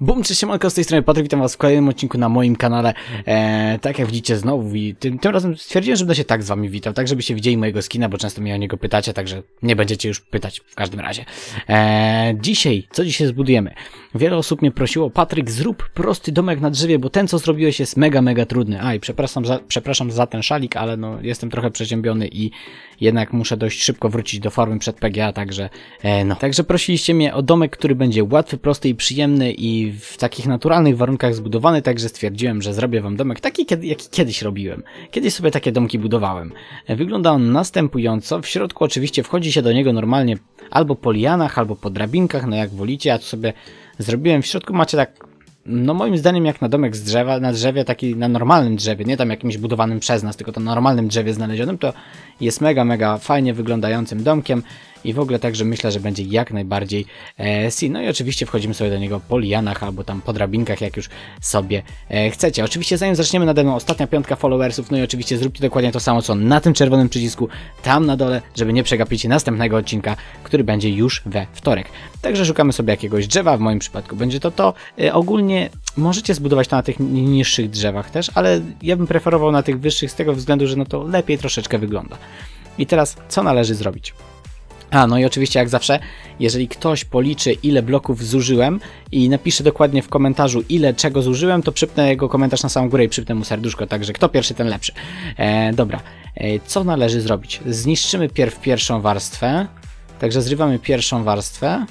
Bum, cześć, siemanko, z tej strony Patryk, witam was w kolejnym odcinku na moim kanale. Tak jak widzicie znowu i tym razem stwierdziłem, że będę się tak z wami witał, tak żebyście widzieli mojego skina, bo często mnie o niego pytacie, także nie będziecie już pytać w każdym razie. Co dzisiaj zbudujemy? Wiele osób mnie prosiło: Patryk, zrób prosty domek na drzewie, bo ten co zrobiłeś jest mega trudny. I przepraszam za ten szalik, ale no jestem trochę przeziębiony i jednak muszę dość szybko wrócić do formy przed PGA, także Także prosiliście mnie o domek, który będzie łatwy, prosty i przyjemny i w takich naturalnych warunkach zbudowany, także stwierdziłem, że zrobię wam domek taki, jaki kiedyś robiłem. Kiedyś sobie takie domki budowałem. Wygląda on następująco. W środku oczywiście wchodzi się do niego normalnie albo po lianach, albo po drabinkach, no jak wolicie. Ja tu sobie zrobiłem, w środku macie tak, no moim zdaniem jak na domek z drzewa, na drzewie, taki na normalnym drzewie, nie tam jakimś budowanym przez nas, tylko to na normalnym drzewie znalezionym, to jest mega fajnie wyglądającym domkiem i w ogóle także myślę, że będzie jak najbardziej no i oczywiście wchodzimy sobie do niego po lianach albo tam po drabinkach, jak już sobie chcecie. Oczywiście zanim zaczniemy, nade mną ostatnia 5 followersów, no i oczywiście zróbcie dokładnie to samo co na tym czerwonym przycisku, tam na dole, żeby nie przegapić następnego odcinka, który będzie już we wtorek. Także szukamy sobie jakiegoś drzewa, w moim przypadku będzie to. Ogólnie możecie zbudować to na tych niższych drzewach też, ale ja bym preferował na tych wyższych z tego względu, że no to lepiej troszeczkę wygląda. I teraz co należy zrobić? No i oczywiście jak zawsze, jeżeli ktoś policzy ile bloków zużyłem i napisze dokładnie w komentarzu ile czego zużyłem, to przypnę jego komentarz na samą górę i przypnę mu serduszko, także kto pierwszy ten lepszy. Dobra, co należy zrobić? Zniszczymy pierwszą warstwę, także zrywamy pierwszą warstwę.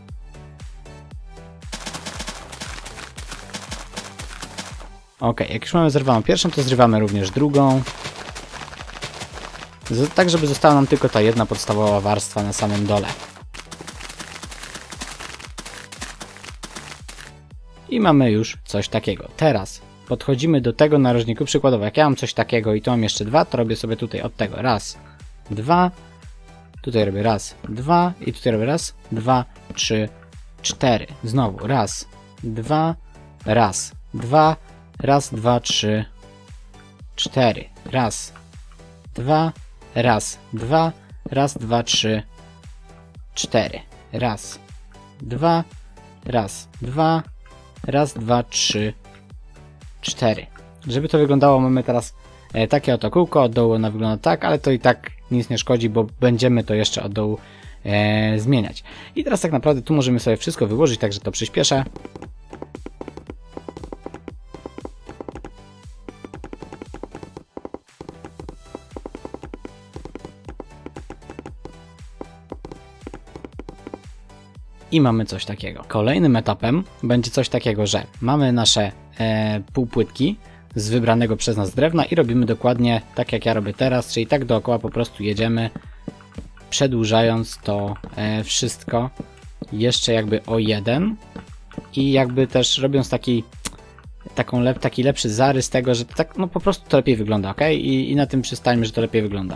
Ok, jak już mamy zrywaną pierwszą, to zrywamy również drugą. Tak, żeby została nam tylko ta jedna podstawowa warstwa na samym dole. I mamy już coś takiego. Teraz podchodzimy do tego narożniku. Przykładowo, jak ja mam coś takiego i tu mam jeszcze dwa, to robię sobie tutaj od tego raz, dwa. Tutaj robię raz, dwa i tutaj robię raz, dwa, trzy, cztery. Znowu raz, dwa, raz, dwa, raz, dwa, trzy, cztery. Raz, dwa, raz, dwa, raz, dwa, trzy, cztery. Raz, dwa, raz, dwa, raz, dwa, trzy, cztery. Żeby to wyglądało, mamy teraz takie oto kółko, od dołu ona wygląda tak, ale to i tak nic nie szkodzi, bo będziemy to jeszcze od dołu zmieniać. I teraz tak naprawdę tu możemy sobie wszystko wyłożyć, także to przyspieszę. I mamy coś takiego. Kolejnym etapem będzie coś takiego, że mamy nasze półpłytki z wybranego przez nas drewna i robimy dokładnie tak jak ja robię teraz, czyli tak dookoła po prostu jedziemy, przedłużając to wszystko jeszcze jakby o jeden i jakby też robiąc taki lepszy zarys tego, że tak no po prostu to lepiej wygląda, ok? I na tym przystańmy, że to lepiej wygląda.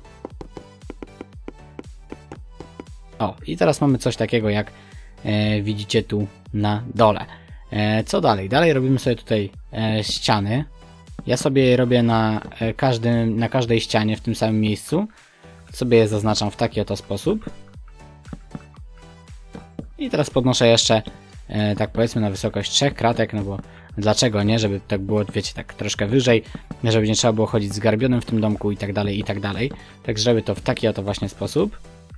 O, i teraz mamy coś takiego jak widzicie tu na dole. Co dalej? Dalej robimy sobie tutaj ściany. Ja sobie je robię na każdej ścianie w tym samym miejscu. Sobie je zaznaczam w taki oto sposób. I teraz podnoszę jeszcze tak powiedzmy na wysokość 3 kratek, no bo dlaczego nie, żeby tak było, wiecie, tak troszkę wyżej, żeby nie trzeba było chodzić zgarbionym w tym domku i tak dalej, i tak dalej. Także robię to w taki oto właśnie sposób.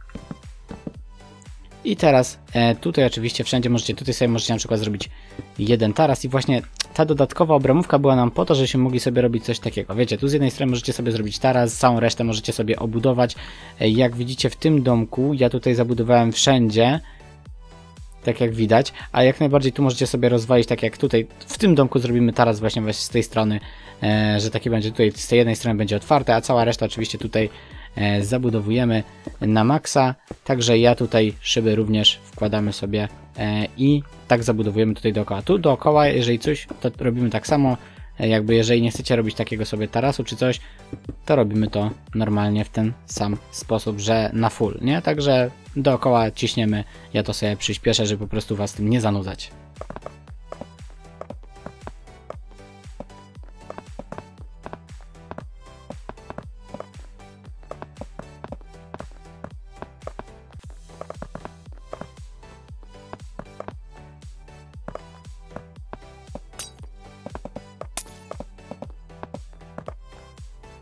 I teraz tutaj oczywiście wszędzie tutaj sobie możecie na przykład zrobić jeden taras i właśnie ta dodatkowa obramówka była nam po to, żebyśmy mogli sobie robić coś takiego. Wiecie, tu z jednej strony możecie sobie zrobić taras, całą resztę możecie sobie obudować. Jak widzicie w tym domku, ja tutaj zabudowałem wszędzie, tak jak widać, a jak najbardziej tu możecie sobie rozwalić, tak jak tutaj w tym domku zrobimy taras właśnie z tej strony, że taki będzie tutaj, z tej jednej strony będzie otwarte, a cała reszta oczywiście tutaj zabudowujemy na maksa, także ja tutaj szyby również wkładamy sobie i tak zabudowujemy tutaj dookoła. Tu dookoła, jeżeli coś, to robimy tak samo, jakby jeżeli nie chcecie robić takiego sobie tarasu czy coś, to robimy to normalnie w ten sam sposób, że na full, nie? Także dookoła ciśniemy, ja to sobie przyspieszę, żeby po prostu was tym nie zanudzać.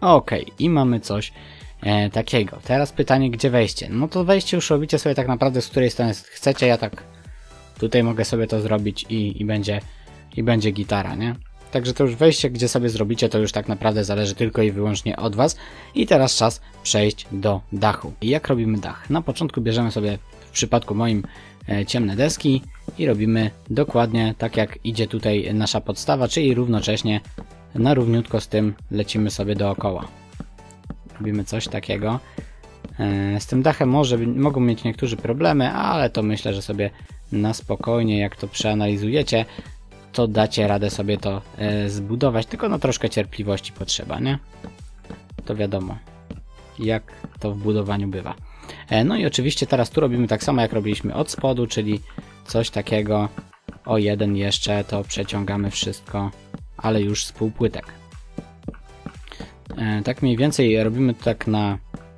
Okej, i mamy coś takiego. Teraz pytanie, gdzie wejście? No to wejście już robicie sobie tak naprawdę z której strony chcecie. Ja tak tutaj mogę sobie to zrobić i będzie gitara, nie? Także to już wejście, gdzie sobie zrobicie, to już tak naprawdę zależy tylko i wyłącznie od Was. I teraz czas przejść do dachu. I jak robimy dach? Na początku bierzemy sobie, w przypadku moim, ciemne deski i robimy dokładnie tak, jak idzie tutaj nasza podstawa, czyli równocześnie na równiutko z tym lecimy sobie dookoła. Robimy coś takiego. Z tym dachem mogą mieć niektórzy problemy, ale to myślę, że sobie na spokojnie, jak to przeanalizujecie, to dacie radę sobie to zbudować, tylko no troszkę cierpliwości potrzeba, nie? To wiadomo, jak to w budowaniu bywa. No i oczywiście teraz tu robimy tak samo, jak robiliśmy od spodu, czyli coś takiego, o jeden jeszcze, to przeciągamy wszystko, ale już z półpłytek. Tak mniej więcej robimy to tak na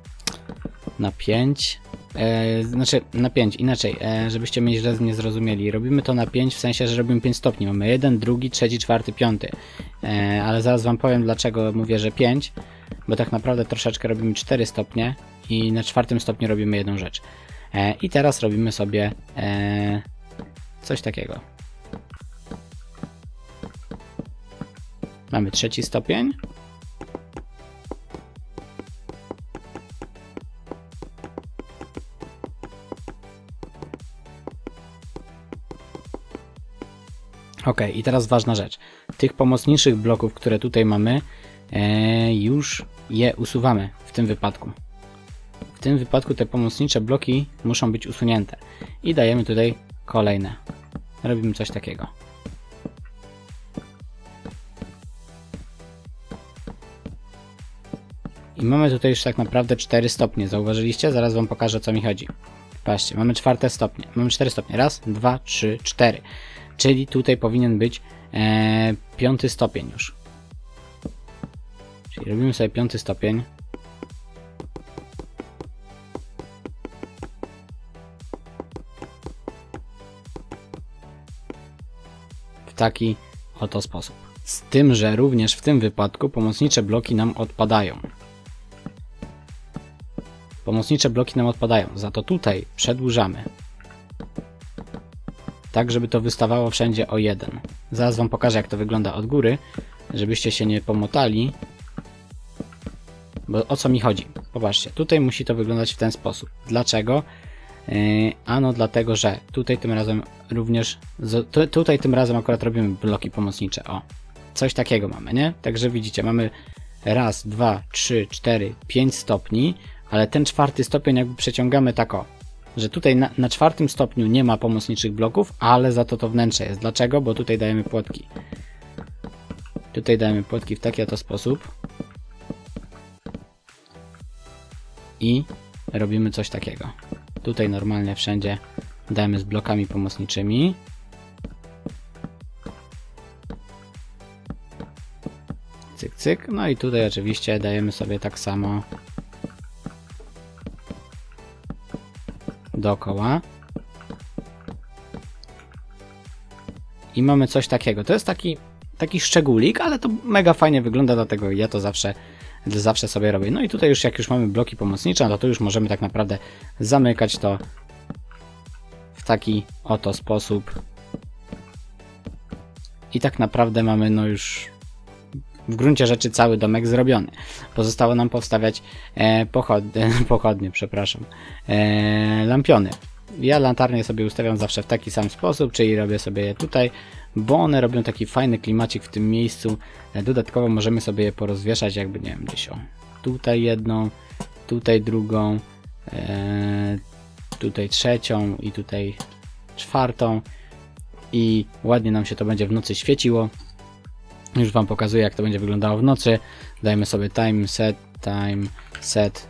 5, znaczy na 5, inaczej, żebyście mnie źle nie zrozumieli. Robimy to na 5 w sensie, że robimy 5 stopni. Mamy 1, 2, 3, 4, 5. Ale zaraz Wam powiem, dlaczego mówię, że 5, bo tak naprawdę troszeczkę robimy 4 stopnie i na 4 stopniu robimy jedną rzecz. I teraz robimy sobie coś takiego. Mamy 3 stopień. Ok, i teraz ważna rzecz. Tych pomocniczych bloków, które tutaj mamy, już je usuwamy w tym wypadku. W tym wypadku te pomocnicze bloki muszą być usunięte. I dajemy tutaj kolejne. Robimy coś takiego. I mamy tutaj już tak naprawdę 4 stopnie. Zauważyliście? Zaraz Wam pokażę, o co mi chodzi. Patrzcie, mamy 4 stopnie. Mamy 4 stopnie. Raz, 2, 3, 4. Czyli tutaj powinien być 5 stopień już. Czyli robimy sobie 5 stopień. W taki oto sposób. Z tym, że również w tym wypadku pomocnicze bloki nam odpadają. Pomocnicze bloki nam odpadają, za to tutaj przedłużamy. Tak, żeby to wystawało wszędzie o 1. Zaraz Wam pokażę, jak to wygląda od góry, żebyście się nie pomotali. Bo o co mi chodzi? Popatrzcie, tutaj musi to wyglądać w ten sposób. Dlaczego? Ano dlatego, że tutaj tym razem również, tutaj tym razem akurat robimy bloki pomocnicze. O, coś takiego mamy, nie? Także widzicie, mamy raz, 2, 3, 4, 5 stopni, ale ten 4 stopień jakby przeciągamy tak o. Że tutaj na 4 stopniu nie ma pomocniczych bloków, ale za to wnętrze jest. Dlaczego? Bo tutaj dajemy płotki. Tutaj dajemy płotki w taki oto sposób. I robimy coś takiego. Tutaj normalnie wszędzie dajemy z blokami pomocniczymi. Cyk, cyk. No i tutaj oczywiście dajemy sobie tak samo dookoła. I mamy coś takiego. To jest taki szczególik, ale to mega fajnie wygląda, dlatego ja to zawsze sobie robię. No i tutaj już jak już mamy bloki pomocnicze, no to już możemy tak naprawdę zamykać to w taki oto sposób. I tak naprawdę mamy no już w gruncie rzeczy cały domek zrobiony. Pozostało nam powstawiać lampiony. Ja latarnie sobie ustawiam zawsze w taki sam sposób, czyli robię sobie je tutaj, bo one robią taki fajny klimacik w tym miejscu. Dodatkowo możemy sobie je porozwieszać jakby, nie wiem, gdzieś o. Tutaj jedną, tutaj drugą, tutaj trzecią i tutaj czwartą. I ładnie nam się to będzie w nocy świeciło. Już Wam pokazuję, jak to będzie wyglądało w nocy. Dajmy sobie time set.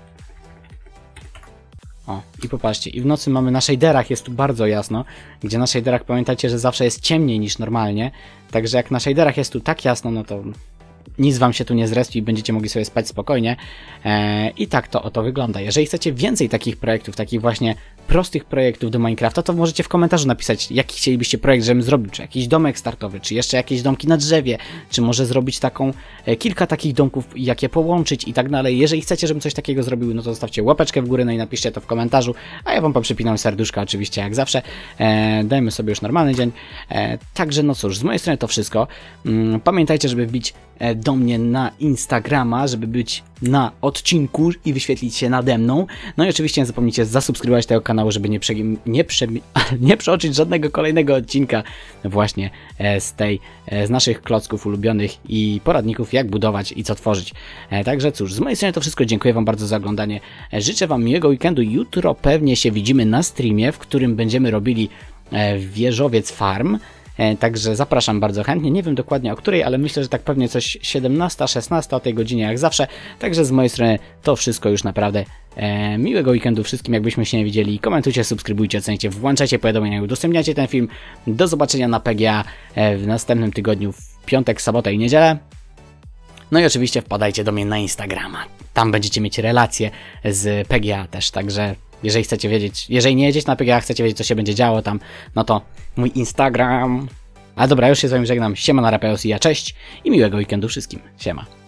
O, i popatrzcie, i w nocy mamy na shaderach, jest tu bardzo jasno, gdzie na shaderach pamiętajcie, że zawsze jest ciemniej niż normalnie, także jak na shaderach jest tu tak jasno, no to nic wam się tu nie zrespi i będziecie mogli sobie spać spokojnie. I tak to oto wygląda. Jeżeli chcecie więcej takich projektów, takich właśnie prostych projektów do Minecrafta, to możecie w komentarzu napisać, jaki chcielibyście projekt, żebym zrobił, czy jakiś domek startowy, czy jeszcze jakieś domki na drzewie, czy może zrobić kilka takich domków, jak je połączyć i tak dalej. Jeżeli chcecie, żebym coś takiego zrobił, no to zostawcie łapeczkę w górę, no i napiszcie to w komentarzu, a ja wam poprzypinam serduszka oczywiście jak zawsze. Dajmy sobie już normalny dzień. Także no cóż, z mojej strony to wszystko. Pamiętajcie, żeby wbić do mnie na Instagrama, żeby być na odcinku i wyświetlić się nade mną. No i oczywiście nie zapomnijcie zasubskrybować tego kanału, żeby nie przeoczyć żadnego kolejnego odcinka właśnie z naszych klocków ulubionych i poradników, jak budować i co tworzyć. Także cóż, z mojej strony to wszystko. Dziękuję wam bardzo za oglądanie. Życzę wam miłego weekendu. Jutro pewnie się widzimy na streamie, w którym będziemy robili wieżowiec farm. Także zapraszam bardzo chętnie, nie wiem dokładnie o której, ale myślę, że tak pewnie coś 17, 16 o tej godzinie jak zawsze. Także z mojej strony to wszystko już naprawdę. Miłego weekendu wszystkim, jakbyśmy się nie widzieli. Komentujcie, subskrybujcie, ocencie, włączajcie powiadomienia, udostępniajcie ten film. Do zobaczenia na PGA w następnym tygodniu, w piątek, sobotę i niedzielę. No i oczywiście wpadajcie do mnie na Instagrama. Tam będziecie mieć relacje z PGA też, także jeżeli chcecie wiedzieć, jeżeli nie jedziecie na PGA, chcecie wiedzieć, co się będzie działo tam, no to mój Instagram. A dobra, już się z wami żegnam. Siema, na Rapeos i ja, cześć i miłego weekendu wszystkim. Siema.